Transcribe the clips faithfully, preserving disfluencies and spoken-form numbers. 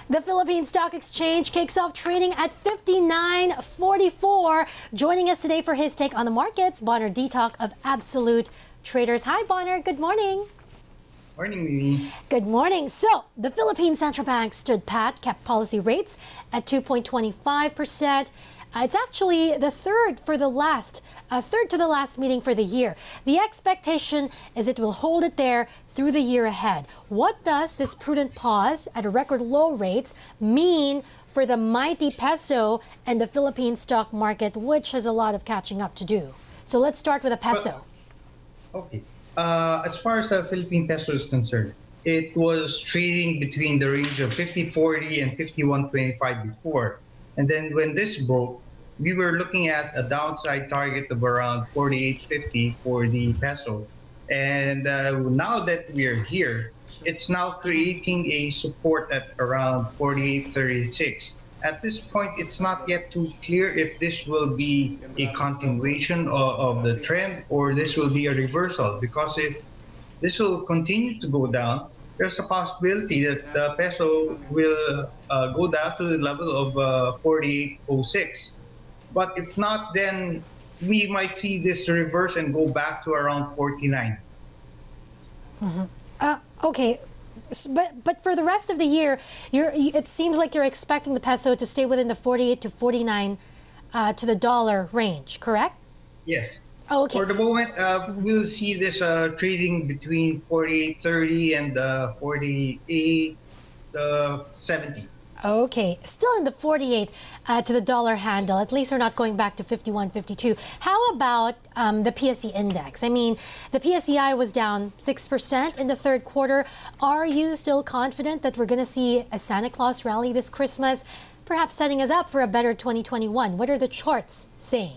The Philippine Stock Exchange kicks off trading at fifty-nine forty-four. Joining us today for his take on the markets, Bonner Ditok of Absolute Traders. Hi, Bonner. Good morning. Morning, Mimi. Good morning. So, the Philippine Central Bank stood pat, kept policy rates at two point two five percent. Uh, it's actually the third for the last, uh, third to the last meeting for the year. The expectation is it will hold it there through the year ahead. What does this prudent pause at record low rates mean for the mighty peso and the Philippine stock market, which has a lot of catching up to do? So let's start with the peso. Well, okay. Uh, as far as the Philippine peso is concerned, it was trading between the range of fifty forty and fifty-one twenty-five before. And then when this broke, we were looking at a downside target of around forty-eight fifty for the peso. And uh, now that we're here, it's now creating a support at around forty-eight thirty-six. At this point, it's not yet too clear if this will be a continuation of, of the trend or this will be a reversal. Because if this will continue to go down, there's a possibility that the peso will uh, go down to the level of uh, forty-eight oh six. But if not, then we might see this reverse and go back to around forty-nine. Mm-hmm. uh, okay, but but for the rest of the year, you're, it seems like you're expecting the peso to stay within the forty-eight to forty-nine uh, to the dollar range, correct? Yes. Oh, okay. For the moment, uh, we'll see this uh, trading between forty-eight thirty and uh, forty-eight seventy. Okay, still in the forty-eight uh, to the dollar handle. At least we're not going back to fifty-one fifty-two. How about um, the P S E index? I mean, the P S E I was down six percent in the third quarter. Are you still confident that we're going to see a Santa Claus rally this Christmas, perhaps setting us up for a better twenty twenty-one? What are the charts saying?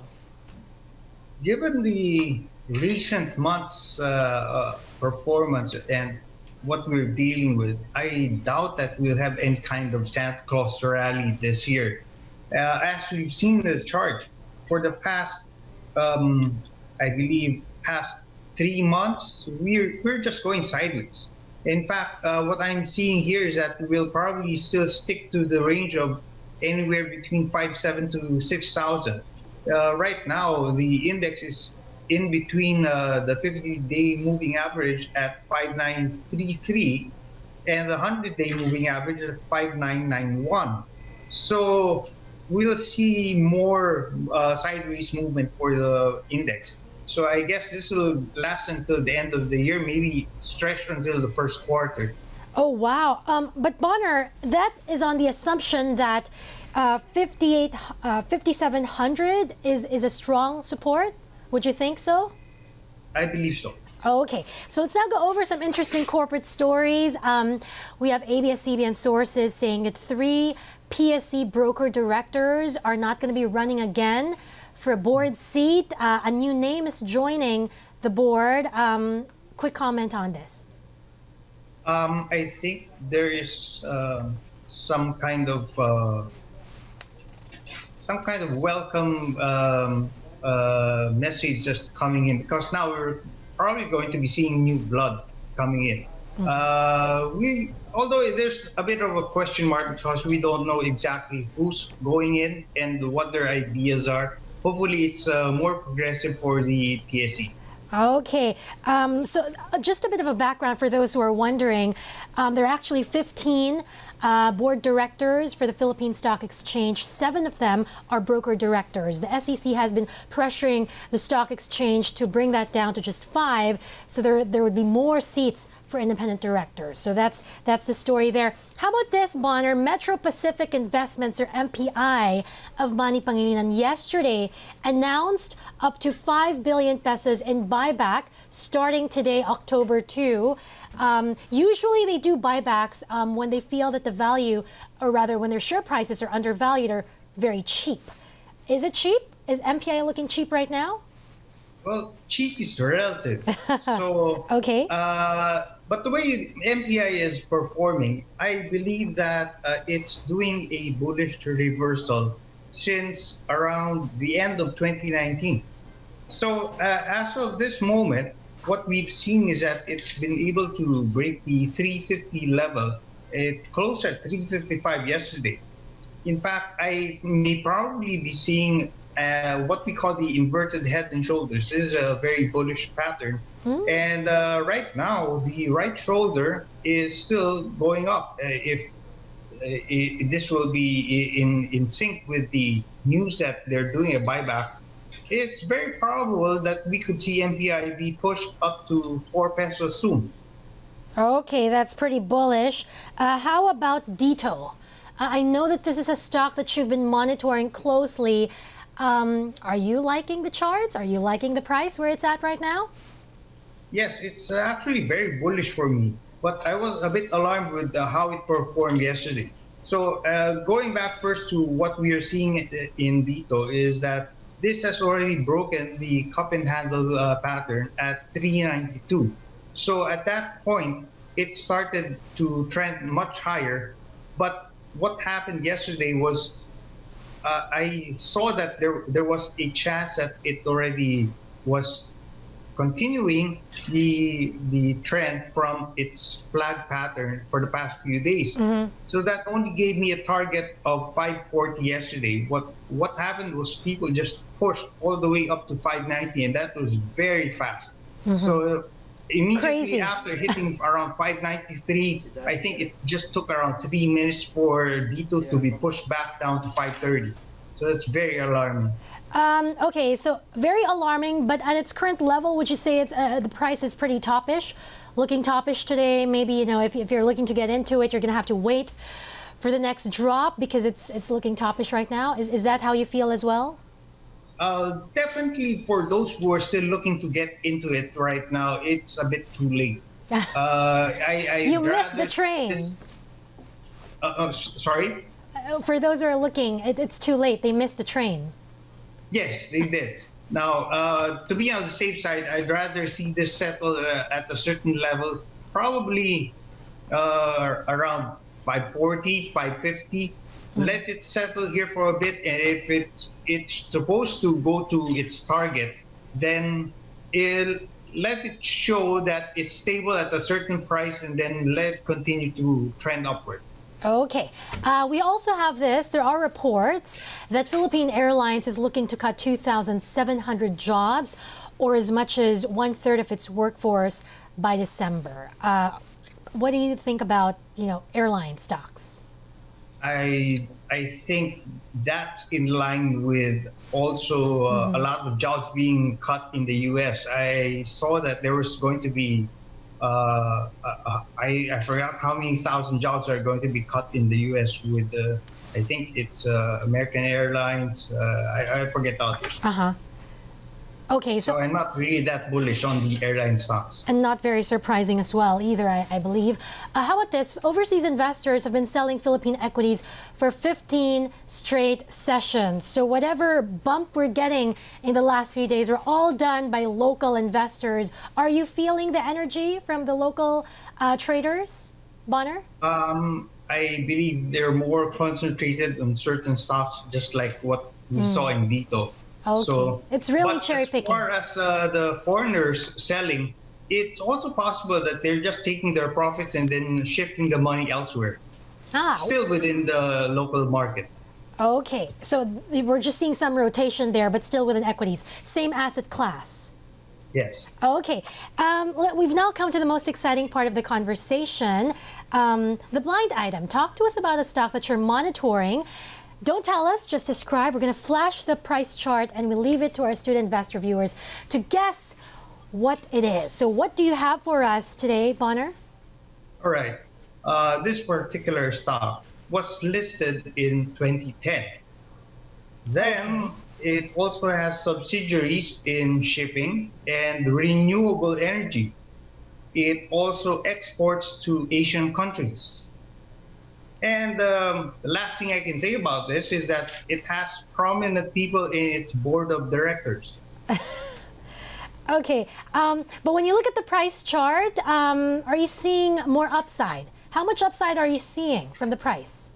Given the recent months' uh, performance and what we're dealing with, I doubt that we'll have any kind of Santa Claus rally this year. Uh, as we've seen the chart, for the past, um, I believe, past three months, we're, we're just going sideways. In fact, uh, what I'm seeing here is that we'll probably still stick to the range of anywhere between five seven to six thousand. Uh, right now, the index is in between uh, the fifty-day moving average at five nine three three and the one hundred day moving average at five nine nine one. So we'll see more uh, sideways movement for the index. So I guess this will last until the end of the year, maybe stretch until the first quarter. Oh, wow. Um, but Bonner, that is on the assumption that uh, fifty-eight, uh, fifty-seven hundred is, is a strong support. Would you think so? I believe so. Oh, okay, so let's now go over some interesting corporate stories. Um, we have A B S C B N sources saying that three P S E broker directors are not going to be running again for a board seat. Uh, a new name is joining the board. Um, quick comment on this. Um, I think there is uh, some kind of uh, some kind of welcome um, uh, message just coming in, because now we're probably going to be seeing new blood coming in. Mm-hmm. uh, we, although there's a bit of a question mark because we don't know exactly who's going in and what their ideas are. Hopefully, it's uh, more progressive for the P S E. Okay, um, so uh, just a bit of a background for those who are wondering. Um, there are actually fifteen uh, board directors for the Philippine Stock Exchange. Seven of them are broker directors. The S E C has been pressuring the stock exchange to bring that down to just five, so there, there would be more seats for independent directors. So that's that's the story there. How about this, Bonner? Metro Pacific Investments, or M P I, of Manny Pangilinan yesterday announced up to five billion pesos in buyback starting today, October second. Um, usually they do buybacks um, when they feel that the value, or rather when their share prices are undervalued or very cheap. Is it cheap? Is M P I looking cheap right now? Well, cheap is relative. So, okay. Uh, but the way M P I is performing, I believe that uh, it's doing a bullish reversal since around the end of twenty nineteen. So uh, as of this moment, what we've seen is that it's been able to break the three fifty level It closed at three fifty-five yesterday. In fact, I may probably be seeing uh, what we call the inverted head and shoulders. This is a very bullish pattern. Mm. And uh, right now, the right shoulder is still going up. Uh, if uh, it, this will be in, in sync with the news that they're doing a buyback, it's very probable that we could see M P I be pushed up to four pesos soon. Okay, that's pretty bullish. Uh, how about Dito? Uh, I know that this is a stock that you've been monitoring closely. Um, are you liking the charts? Are you liking the price where it's at right now? Yes, it's actually very bullish for me. But I was a bit alarmed with uh, how it performed yesterday. So uh, going back first to what we are seeing in Dito is that this has already broken the cup and handle uh, pattern at three ninety-two. So at that point, it started to trend much higher. But what happened yesterday was uh, I saw that there, there was a chance that it already was continuing the the trend from its flag pattern for the past few days. Mm-hmm. So that only gave me a target of five forty yesterday. What what happened was people just pushed all the way up to five ninety, and that was very fast. Mm-hmm. So uh, immediately Crazy. after hitting around five ninety-three, I think it just took around three minutes for Dito to be pushed back down to five thirty. So that's very alarming. Um, okay, so very alarming, but at its current level, would you say it's uh, the price is pretty toppish, looking toppish today? Maybe, you know, if, if you're looking to get into it, you're going to have to wait for the next drop because it's it's looking toppish right now. Is, is that how you feel as well? Uh, definitely for those who are still looking to get into it right now, it's a bit too late. uh, I, I you missed the train. This, uh, uh, sorry? Uh, for those who are looking, it, it's too late. They missed the train. Yes, they did. Now, uh, to be on the safe side, I'd rather see this settle uh, at a certain level, probably uh, around five forty, five fifty. Mm-hmm. Let it settle here for a bit, and if it's it's supposed to go to its target, then it'll let it show that it's stable at a certain price, and then let it continue to trend upward. Okay. Uh, we also have this. There are reports that Philippine Airlines is looking to cut two thousand seven hundred jobs, or as much as one third of its workforce by December. Uh, what do you think about, you know, airline stocks? I I think that's in line with also uh, mm-hmm. a lot of jobs being cut in the U S. I saw that there was going to be Uh, uh, I, I forgot how many thousand jobs are going to be cut in the U S with, uh, I think it's uh, American Airlines. Uh, I, I forget the others. Uh-huh. Okay, so, so I'm not really that bullish on the airline stocks. And not very surprising as well either, I, I believe. Uh, how about this? Overseas investors have been selling Philippine equities for fifteen straight sessions. So whatever bump we're getting in the last few days are all done by local investors. Are you feeling the energy from the local uh, traders, Bonner? Um, I believe they're more concentrated on certain stocks, just like what we mm. saw in Dito. Okay. So it's really cherry picking. As far as uh, the foreigners selling, it's also possible that they're just taking their profits and then shifting the money elsewhere. Ah. Still within the local market. Okay, so we're just seeing some rotation there, but still within equities. Same asset class. Yes. Okay, um, we've now come to the most exciting part of the conversation. Um, the blind item. Talk to us about a stock that you're monitoring. Don't tell us, just describe. We're going to flash the price chart and we'll leave it to our student investor viewers to guess what it is. So what do you have for us today, Bonner? All right. Uh, this particular stock was listed in twenty ten. Then it also has subsidiaries in shipping and renewable energy. It also exports to Asian countries. And um, the last thing I can say about this is that it has prominent people in its board of directors. Okay, um, but when you look at the price chart, um, are you seeing more upside? How much upside are you seeing from the price?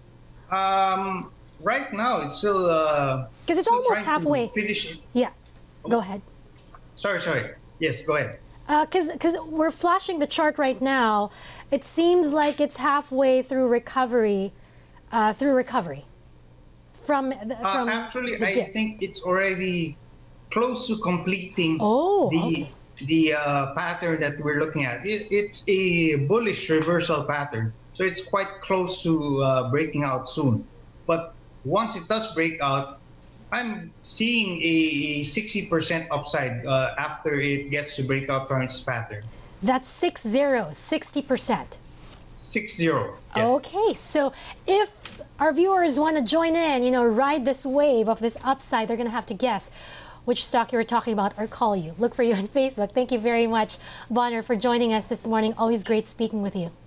Um, right now, it's still because uh, it's almost halfway. Finish it. Yeah, go ahead. Sorry, sorry. Yes, go ahead. Because uh, because we're flashing the chart right now, it seems like it's halfway through recovery, uh, through recovery from, the, from uh, actually, the I dip. think it's already close to completing Oh, the okay. the uh, pattern that we're looking at. It, it's a bullish reversal pattern, so it's quite close to uh, breaking out soon. But once it does break out, I'm seeing a sixty percent upside uh, after it gets to break out from its pattern. That's six zero, sixty percent. Six zero. Yes. Okay, so if our viewers want to join in, you know, ride this wave of this upside, they're going to have to guess which stock you were talking about or call you. Look for you on Facebook. Thank you very much, Bonner, for joining us this morning. Always great speaking with you.